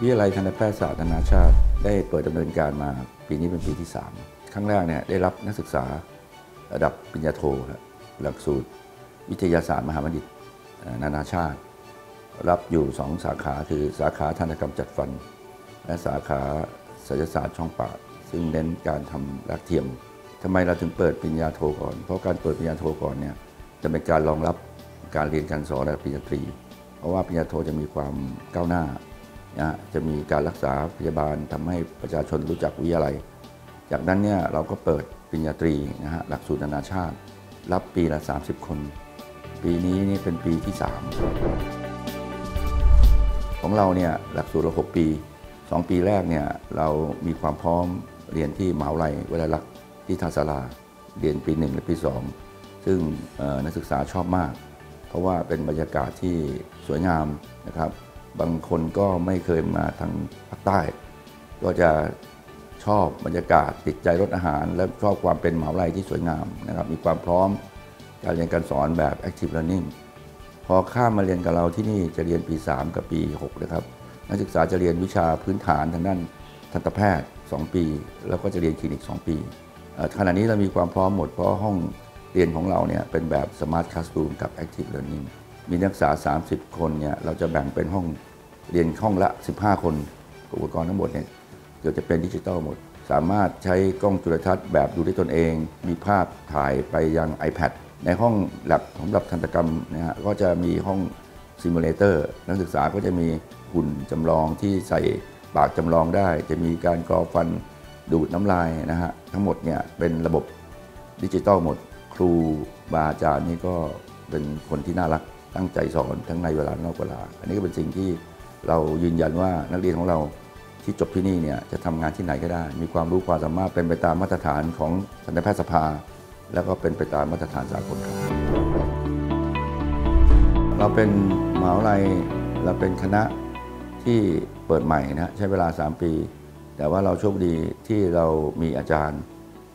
วิทยาลัยทันตแพทยศาสตร์นานาชาติได้เปิดดำเนินการมาปีนี้เป็นปีที่3ครั้งแรกเนี่ยได้รับนักศึกษาระดับปริญญาโทหลักสูตรวิทยาศาสตร์มหาบัณฑิตนานาชาติรับอยู่2สาขาคือสาขาทันตกรรมจัดฟันและสาขาศัลยศาสตร์ช่องปากซึ่งเน้นการทำรักเทียมทำไมเราถึงเปิดปริญญาโทก่อนเพราะการเปิดปริญญาโทก่อนเนี่ยจะเป็นการรองรับการเรียนการสอนระดับปริญญาตรีเพราะว่าปริญญาโทจะมีความก้าวหน้าจะมีการรักษาพยาบาลทำให้ประชาชนรู้จักวิทยาลัยจากนั้นเนี่ยเราก็เปิดปริญญาตรีหลักสูตรนานาชาติรับปีละ30 คนปีนี้นี่เป็นปีที่3ของเราเนี่ยหลักสูตรละ6 ปี2 ปีแรกเนี่ยเรามีความพร้อมเรียนที่มหาวิทยาลัยวลัยลักษณ์ที่ท่าสาราเรียนปี 1 และปี 2ซึ่งนักศึกษาชอบมากเพราะว่าเป็นบรรยากาศที่สวยงามนะครับบางคนก็ไม่เคยมาทางภาคใต้ก็จะชอบบรรยากาศติดใจรสอาหารและชอบความเป็นมหาวิทยาลัยที่สวยงามนะครับมีความพร้อมการเรียนการสอนแบบ Active Learning พอข้ามมาเรียนกับเราที่นี่จะเรียนปี 3 กับปี 6นะครับนักศึกษาจะเรียนวิชาพื้นฐานทางด้านทันตแพทย์2 ปีแล้วก็จะเรียนคลินิก2 ปีขณะนี้เรามีความพร้อมหมดเพราะห้องเรียนของเราเนี่ยเป็นแบบ Smart Classroom กับ Active Learning มีนักศึกษา30 คนเนี่ยเราจะแบ่งเป็นห้องเรียนห้องละ15 คนอุปกรณ์ทั้งหมดเนี่ยเกือบจะเป็นดิจิทัลหมดสามารถใช้กล้องจุลทรรศน์แบบดูด้วยตนเองมีภาพถ่ายไปยัง iPad ในห้องแลบสำหรับทันตกรรมนะฮะก็จะมีห้องซิมูเลเตอร์นักศึกษาก็จะมีหุ่นจำลองที่ใส่ปากจำลองได้จะมีการกรอฟันดูดน้ำลายนะฮะทั้งหมดเนี่ยเป็นระบบดิจิทัลหมดครูบาอาจารย์นี่ก็เป็นคนที่น่ารักตั้งใจสอนทั้งในเวลานอกเวลาอันนี้ก็เป็นสิ่งที่เรายืนยันว่านักเรียนของเราที่จบที่นี่เนี่ยจะทำงานที่ไหนก็ได้มีความรู้ความสามารถเป็นไปตามมาตรฐานของทันตแพทยสภาแล้วก็เป็นไปตามมาตรฐานสากลครับเราเป็นมหาวิทยาลัยเราเป็นคณะที่เปิดใหม่นะใช้เวลา3 ปีแต่ว่าเราโชคดีที่เรามีอาจารย์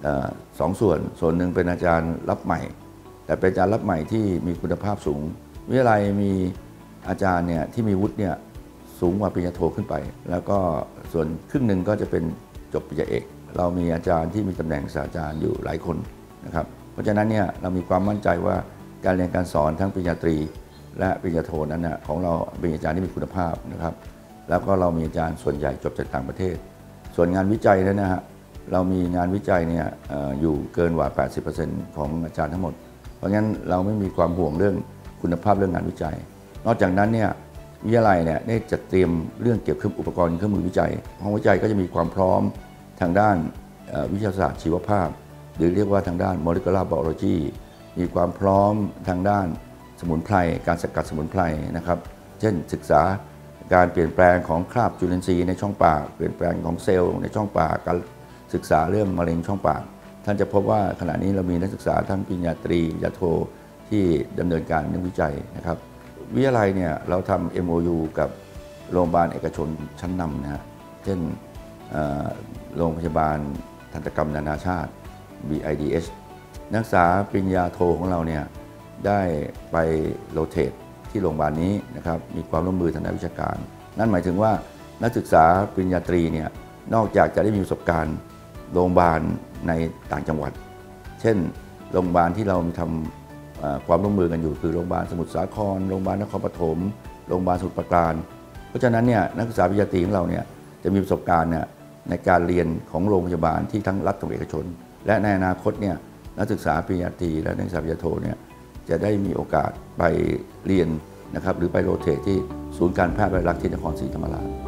2 ส่วนหนึ่งเป็นอาจารย์รับใหม่แต่เป็นอาจารย์รับใหม่ที่มีคุณภาพสูงวิทยาลัยมีอาจารย์เนี่ยที่มีวุฒิเนี่ยสูงกว่าปริญญาโทขึ้นไปแล้วก็ส่วนครึ่งหนึ่งก็จะเป็นจบปริญญาเอกเรามีอาจารย์ที่มีตำแหน่งศาสตราจารย์อยู่หลายคนนะครับเพราะฉะนั้นเนี่ยเรามีความมั่นใจว่าการเรียนการสอนทั้งปริญญาตรีและปริญญาโทนั้นนะของเราเป็นอาจารย์ที่มีคุณภาพนะครับแล้วก็เรามีอาจารย์ส่วนใหญ่จบจากต่างประเทศส่วนงานวิจัยนั้นนะฮะเรามีงานวิจัยเนี่ยอยู่เกินกว่า 80% ของอาจารย์ทั้งหมดเพราะงั้นเราไม่มีความห่วงเรื่องคุณภาพเรื่องงานวิจัยนอกจากนั้นเนี่ยวิทยาลัยเนี่ยได้จัดเตรียมเรื่องเกี่ยวกับอุปกรณ์เครื่องมือวิจัยห้องวิจัยก็จะมีความพร้อมทางด้านวิทยาศาสตร์ชีวภาพหรือเรียกว่าทางด้าน molecular biology มีความพร้อมทางด้านสมุนไพรการสกัดสมุนไพรนะครับเช่นศึกษาการเปลี่ยนแปลงของคราบจุลินทรีย์ในช่องปากเปลี่ยนแปลงของเซลล์ในช่องปากการศึกษาเรื่องมะเร็งช่องปากท่านจะพบว่าขณะนี้เรามีนักศึกษาทั้งปริญญาตรีปริญญาโทที่ดำเนินการเรื่องวิจัยนะครับวิทยาลัยเนี่ยเราทำ MOU กับโรงพยาบาลเอกชนชั้นนำนะฮะเช่นโรงพยาบาลทันตกรรมนานาชาติ BIDS นักศึกษาปริญญาโทของเราเนี่ยได้ไปโรเตทที่โรงพยาบาลนี้นะครับมีความร่วมมือทางด้านวิชาการนั่นหมายถึงว่านักศึกษาปริญญาตรีเนี่ยนอกจากจะได้มีประสบการณ์โรงพยาบาลในต่างจังหวัดเช่นโรงพยาบาลที่เราทำความร่วมมือกันอยู่คือโรงพยาบาลสมุทรสาครโรงพยาบาลนครปฐมโรงพยาบาลสมุทรปราการเพราะฉะนั้นเนี่ยนักศึกษาปริญญาตรีของเราเนี่ยจะมีประสบการณ์เนี่ยในการเรียนของโรงพยาบาลที่ทั้งรัฐและเอกชนและในอนาคตเนี่ยนักศึกษาปริญญาตรีและนักศึกษาปริญญาโทเนี่ยจะได้มีโอกาสไปเรียนนะครับหรือไปโรเตทที่ศูนย์การแพทย์วลัยลักษณ์ที่นครศรีธรรมราช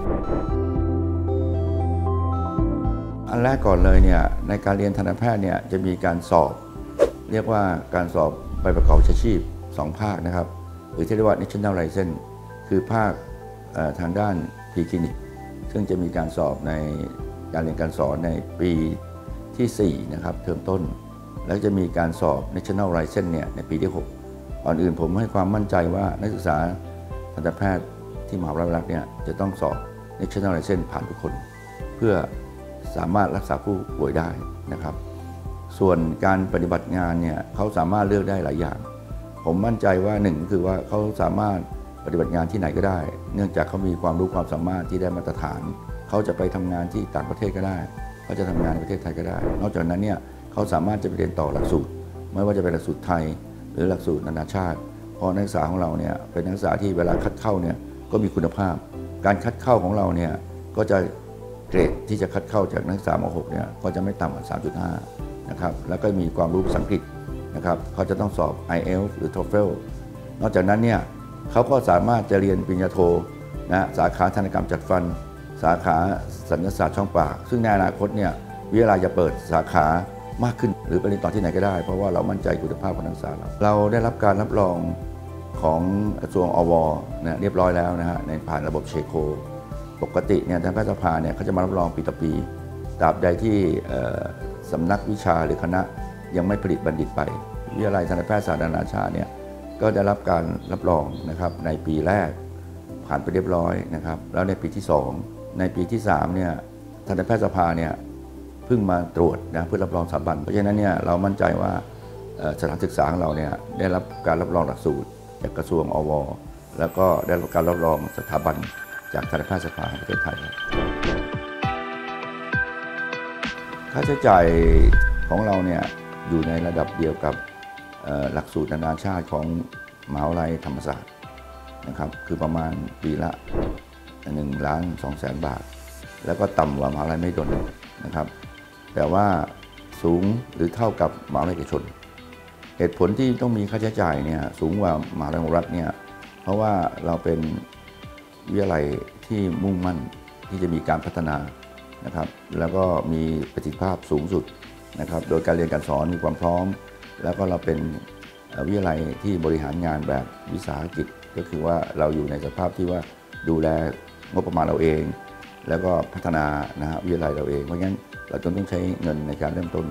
อันแรกก่อนเลยเนี่ยในการเรียนทันตแพทย์เนี่ยจะมีการสอบเรียกว่าการสอบใบประกอบวิชาชีพ2 ภาคนะครับหรือที่เรียกว่า National License คือภาคทางด้าน Pre-Clinic ซึ่งจะมีการสอบในการเรียนการสอนในปีที่4นะครับเทอมต้นแล้วจะมีการสอบ National License เนี่ยในปีที่6ก่อนอื่นผมให้ความมั่นใจว่านักศึกษาทันตแพทย์ที่มหาวิทยาลัยเนี่ยจะต้องสอบ National License ผ่านทุกคนเพื่อสามารถรักษาผู้ป่วยได้นะครับส่วนการปฏิบัติงานเนี่ยเขาสามารถเลือกได้หลายอย่างผมมั่นใจว่า1คือว่าเขาสามารถปฏิบัติงานที่ไหนก็ได้เนื่องจากเขามีความรู้ความสามารถที่ได้มาตรฐานเขาจะไปทำงานที่ต่างประเทศก็ได้เขาจะทำงานในประเทศไทยก็ได้นอกจากนั้นเนี่ยเขาสามารถจะไปเรียนต่อหลักสูตรไม่ว่าจะเป็นหลักสูตรไทยหรือหลักสูตรนานาชาติเพราะนักศึกษาของเราเนี่ยเป็นนักศึกษาที่เวลาคัดเข้าเนี่ยก็มีคุณภาพการคัดเข้าของเราเนี่ยก็จะเกรดที่จะคัดเข้าจากนักศึกษาม.6 เนี่ยก็จะไม่ต่ำกว่า 3.5 นะครับแล้วก็มีความรู้ภาษาอังกฤษนะครับเขาจะต้องสอบ IELTS หรือ TOEFL นอกจากนั้นเนี่ยเขาก็สามารถจะเรียนปริญญาโทนะสาขาทันตกรรมจัดฟันสาขาศัลยศาสตร์ช่องปากซึ่งในอนาคตเนี่ยวิทยาลัยจะเปิดสาขามากขึ้นหรือไปเรียนต่อที่ไหนก็ได้เพราะว่าเรามั่นใจคุณภาพของนักศึกษาเราได้รับการรับรองของกระทรวงอวนะเรียบร้อยแล้วนะฮะในผ่านระบบเชโคปกติเนี่ยทางแพทยสภาเนี่ยเขาจะมารับรองปีต่อปีตราบใดที่สำนักวิชาหรือคณะยังไม่ผลิตบัณฑิตไปวิทยาลัยทันตแพทยศาสตร์นานาชาติเนี่ยก็ได้รับการรับรองนะครับในปีแรกผ่านไปเรียบร้อยนะครับแล้วในปีที่2ในปีที่3เนี่ยทันตแพทยสภาเนี่ยเพิ่งมาตรวจนะเพื่อรับรองสถาบันเพราะฉะนั้นเนี่ยเรามั่นใจว่าสถานศึกษาของเราเนี่ยได้รับการรับรองหลักสูตรจากกระทรวงอวแล้วก็ได้รับการรับรองสถาบันจากทันตแพทยสภาแห่งประเทศไทยค่าใช้จ่ายของเราเนี่ยอยู่ในระดับเดียวกับหลักสูตรนานาชาติของมหาวิทยาลัยธรรมศาสตร์นะครับคือประมาณปีละ1,200,000 บาทแล้วก็ต่ำกว่ามหาวิทยาลัยมหิดลนะครับแต่ว่าสูงหรือเท่ากับมหาวิทยาลัยเอกชนเหตุผลที่ต้องมีค่าใช้จ่ายเนี่ยสูงกว่ามหาวิทยาลัยของรัฐเนี่ยเพราะว่าเราเป็นวิทยาลัยที่มุ่งมั่นที่จะมีการพัฒนานะครับแล้วก็มีประสิทธิภาพสูงสุดนะครับโดยการเรียนการสอนมีความพร้อมแล้วก็เราเป็นวิทยาลัยที่บริหารงานแบบวิสาหกิจก็คือว่าเราอยู่ในสภาพที่ว่าดูแลงบประมาณเราเองแล้วก็พัฒนานะฮะวิทยาลัยเราเองเพราะงั้นเราต้องใช้เงินในการเริ่มต้น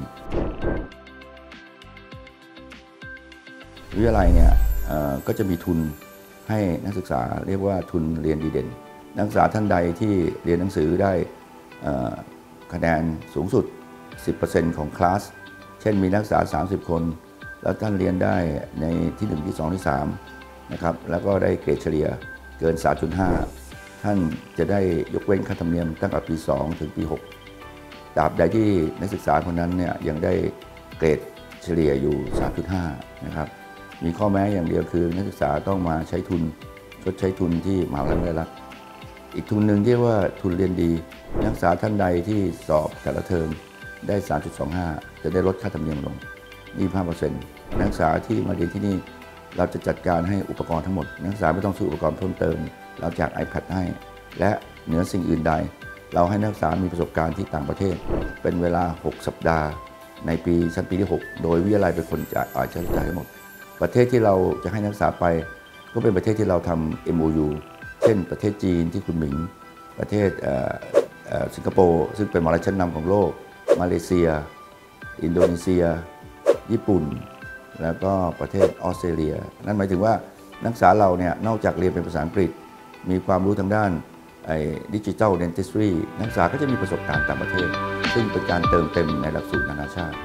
วิทยาลัยเนี่ยก็จะมีทุนให้นักศึกษาเรียกว่าทุนเรียนดีเด่นนักศึกษาท่านใดที่เรียนหนังสือได้คะแนนสูงสุด 10% ของคลาสเช่นมีนักศึกษา30 คนแล้วท่านเรียนได้ในที่1ที่2ที่3นะครับแล้วก็ได้เกรดเฉลี่ยเกิน 3.5 ท่านจะได้ยกเว้นค่าธรรมเนียมตั้งแต่ปี2ถึงปี6ตราบใดที่นักศึกษาคนนั้นเนี่ยยังได้เกรดเฉลี่ยอยู่ 3.5 นะครับมีข้อแม้อย่างเดียวคือนักศึกษาต้องมาใช้ทุนชดใช้ทุนที่มหาวิทยาลัยได้รับอีกทุนหนึ่งที่ว่าทุนเรียนดีนักศึกษาท่านใดที่สอบแต่ละเทอมได้ 3.25 จะได้ลดค่าธรรมเนียมลง 25% นักศึกษาที่มาเรียนที่นี่เราจะจัดการให้อุปกรณ์ทั้งหมดนักศึกษาไม่ต้องซื้ออุปกรณ์เพิ่มเติมเราแจก iPad ให้และเหนือสิ่งอื่นใดเราให้นักศึกษามีประสบการณ์ที่ต่างประเทศเป็นเวลา6 สัปดาห์ในชั้นปีที่6โดยวิทยาลัยเป็นคนจ่ายค่าใช้จ่ายทั้งหมดประเทศที่เราจะให้นักศึกษาไปก็เป็นประเทศที่เราทำ MOU เช่นประเทศจีนที่คุณหมิงประเทศสิงคโปร์ซึ่งเป็นมหาวิทยาลัยชั้นนำของโลกมาเลเซียอินโดนีเซียญี่ปุ่นแล้วก็ประเทศออสเตรเลียนั่นหมายถึงว่านักศึกษาเราเนี่ยนอกจากเรียนเป็นภาษาอังกฤษมีความรู้ทางด้านดิจิทัลเดนทิสทรีนักศึกษาก็จะมีประสบการณ์ต่างประเทศซึ่งเป็นการเติมเต็มในหลักสูตรนานาชาติ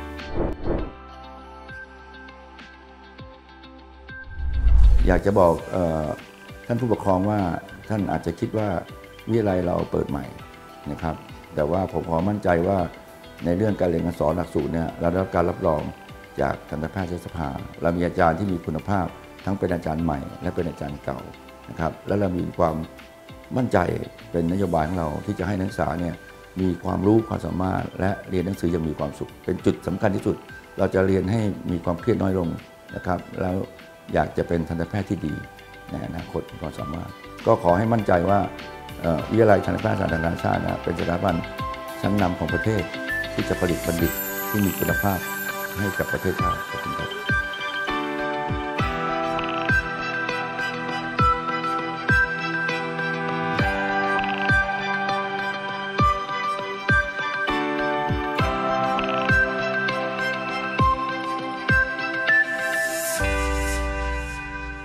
อยากจะบอกท่านผู้ปกครองว่าท่านอาจจะคิดว่าวิทยาลัยเราเปิดใหม่นะครับแต่ว่าผมขอมั่นใจว่าในเรื่องการเรียนการสอนหลักสูตรเนี่ยเราได้รับการรับรองจากทันตแพทยสภาเรามีอาจารย์ที่มีคุณภาพทั้งเป็นอาจารย์ใหม่และเป็นอาจารย์เก่านะครับและเรามีความมั่นใจเป็นนโยบายของเราที่จะให้นักศึกษาเนี่ยมีความรู้ความสามารถและเรียนหนังสืออย่างมีความสุขเป็นจุดสำคัญที่สุดเราจะเรียนให้มีความเครียดน้อยลงนะครับแล้วอยากจะเป็นทันตแพทย์ที่ดีในอนาคตมีความสามารถก็ขอให้มั่นใจว่าวิทยาลัยทันตแพทยศาสตร์นานาชาติเป็นสถาบันชั้นนำของประเทศที่จะผลิตบัณฑิตที่มีคุณภาพให้กับประเทศไทยขอบคุณครับ